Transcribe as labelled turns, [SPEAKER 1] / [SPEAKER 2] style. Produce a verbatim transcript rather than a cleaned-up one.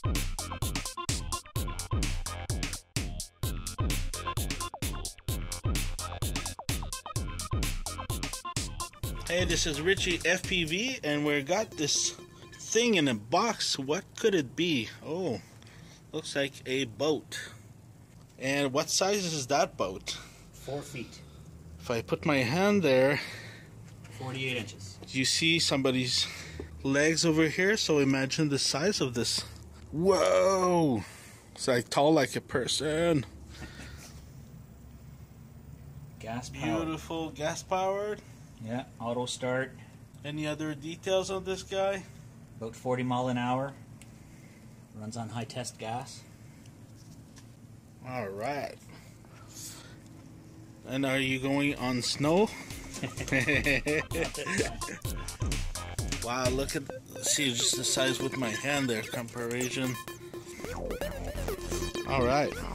[SPEAKER 1] Hey, this is Richie F P V, and we got this thing in a box. What could it be? Oh, looks like a boat. And what size is that boat?
[SPEAKER 2] Four feet.
[SPEAKER 1] If I put my hand there,
[SPEAKER 2] forty-eight inches.
[SPEAKER 1] You see somebody's legs over here, so imagine the size of this. Whoa! It's like tall like a person.
[SPEAKER 2] Gas powered.
[SPEAKER 1] Beautiful, gas powered.
[SPEAKER 2] Yeah, auto start.
[SPEAKER 1] Any other details on this guy?
[SPEAKER 2] About forty mile an hour. Runs on high test gas.
[SPEAKER 1] All right. And are you going on snow? Wow, look at, see just the size with my hand there, comparison. All right.